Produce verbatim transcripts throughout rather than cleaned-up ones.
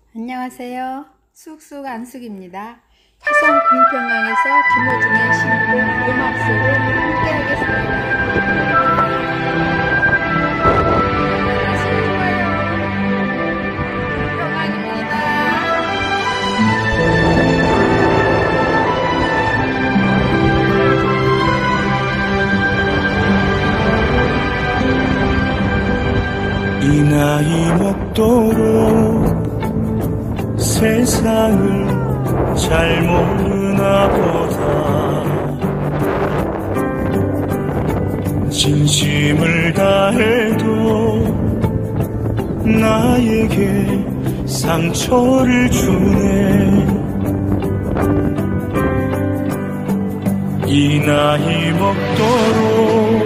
안녕하세요. 쑥쑥 안숙입니다. 화성 금평강에서 김호중의 신곡 고맙소를 함께 하겠습니다. 이 나이 먹도록 세상을 잘 모르나 보다. 진심을 다해도 나에게 상처를 주네. 이 나이 먹도록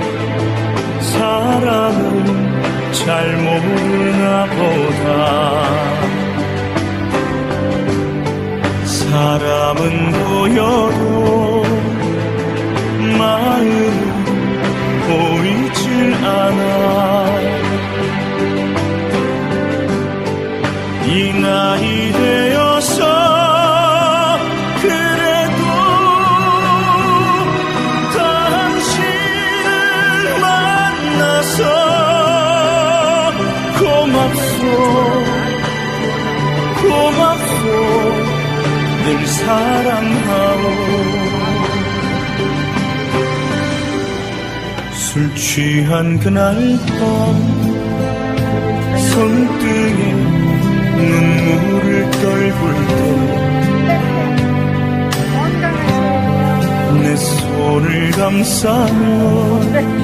사람을 잘 모르나 보다. 사람은 보여도 마음은 보이질 않아. 이 나이 되어서 그래도 당신을 만나서 고맙소 고맙소 늘 사랑하오. 술 취한 그날 밤 손등에 눈물을 떨굴 때 내 손을 감싸며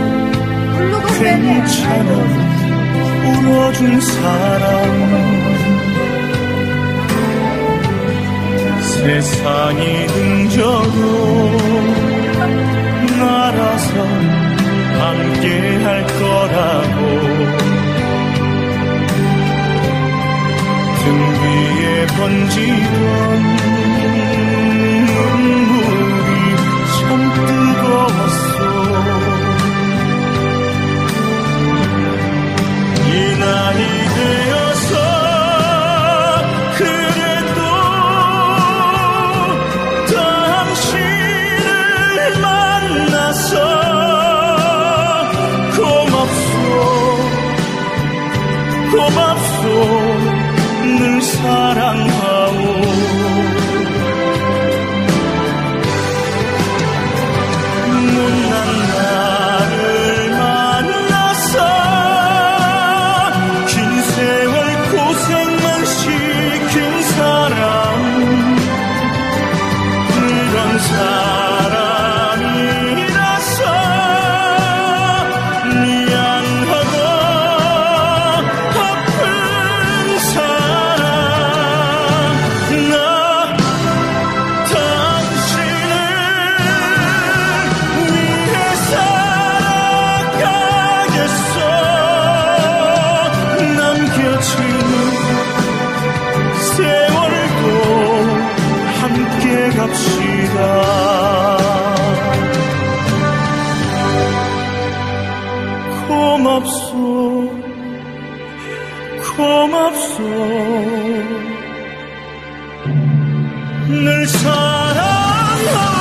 괜찮아 울어준 사람. 세상이 등져도 날아서 함께 할 거라고. 등 위에 번지던 눈물이 참 뜨거웠어. 이 나이 되어서 고맙소 늘 사랑하오. 못난 나를 만나서 긴 세월 고생만 시킨 사람. 그런 사람이라서 미안하고 고맙소 고맙소 늘 사랑하오.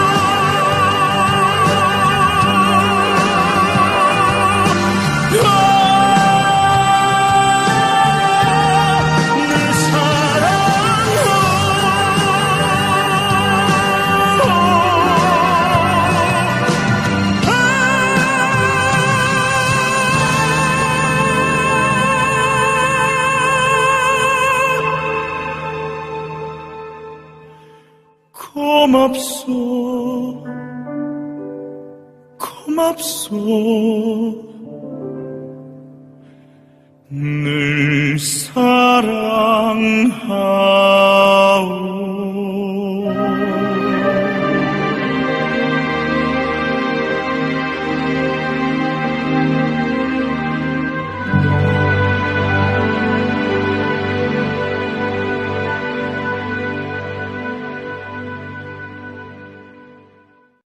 고맙소 고맙소 늘 사랑하오.